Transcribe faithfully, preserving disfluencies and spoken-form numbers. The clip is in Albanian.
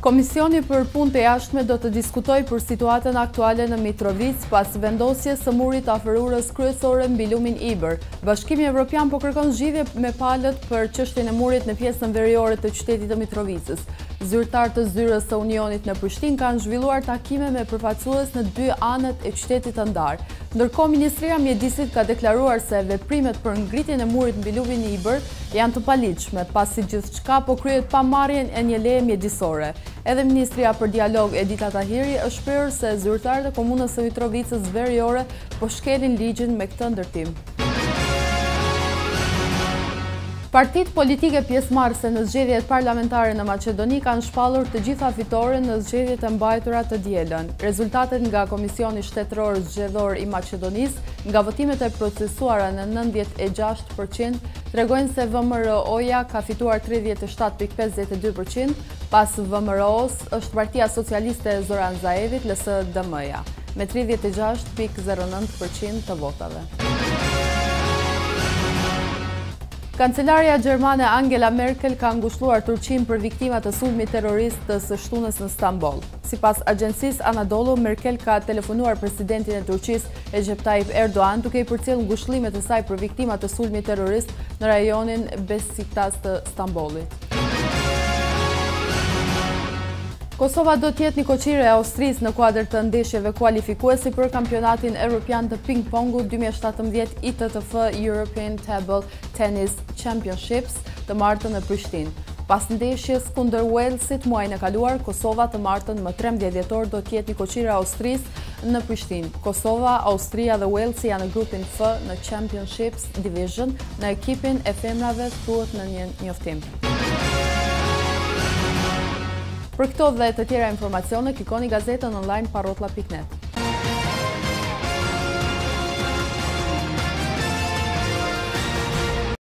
Komisioni për Punë të Jashtme do të diskutojë për situatën aktuale në Mitrovic pas vendosjes së murit afër urës kryesore mbi lumin Iber. Bashkimi Evropian po kërkon zgjidhje me palët për çështjen e murit në pjesën veriore të qytetit të Mitrovicës. Zyrtarë të zyrës së Unionit në Prishtinë kanë zhvilluar takime me përfaqësues në dy anët e qytetit të ndarë. Ndërkohë, Ministria e Mjedisit ka deklaruar se veprimet për ngritjen e murit mbi lumin Iber janë të paligjshme, pasi gjithçka po kryhet pa marrjen e një leje mjedisore. Edhe Ministria për Dialog Edita Tahiri është shprehur se zyrtarët e komunës së Mitrovicës veriore po shkelin ligjin me këtë ndërtim. Partitë politike pjesëmarrëse në zgjedhjet parlamentare në Maqedoni kanë shpallur të gjitha fitoren në zgjedhjet e mbajtura të dielën. Rezultatet nga Komisioni Shtetëror Zgjedhor i Maqedonisë nga votimet e procesuara në nëntëdhjetë e gjashtë përqind tregojnë se V M R O-ja ka fituar tridhjetë e shtatë pikë pesëdhjetë e dy përqind, pas V M R O-s është Partia Socialiste e Zoran Zaevit, L S D M-ja, me tridhjetë e gjashtë pikë zero nëntë përqind të votave. Kancelarja gjermane Angela Merkel ka ngushëlluar Turqinë për viktimat e sulmit terrorist të së shtunës në Stamboll. Sipas agjencisë Anadolu, Merkel ka telefonuar presidentin e Turqisë Recep Tayyip Erdogan duke i përcjellë ngushëllimet e saj për viktimat e sulmit terrorist në rajonin Besiktas të Stambollit. Kosova do të jetë një koqire e Austrisë në kuadër të ndeshjeve kualifikuese për kampionatin evropian të ping-pongut dy mijë e shtatëmbëdhjetë I T T F European Table Tennis Championships të martën në Prishtinë. Pas ndeshjes kundër Walesit muajin e kaluar, Kosova të martën më trembëdhjetë dhjetor do të jetë një koqire e Austrisë në Prishtinë. Kosova, Austria dhe Walesi janë në grupin F në Championships Division. Në ekipin e femrave thuhet në një njoftim. Për këto dhe të tjera informacione, klikoni gazetën online parrotlla pikë net.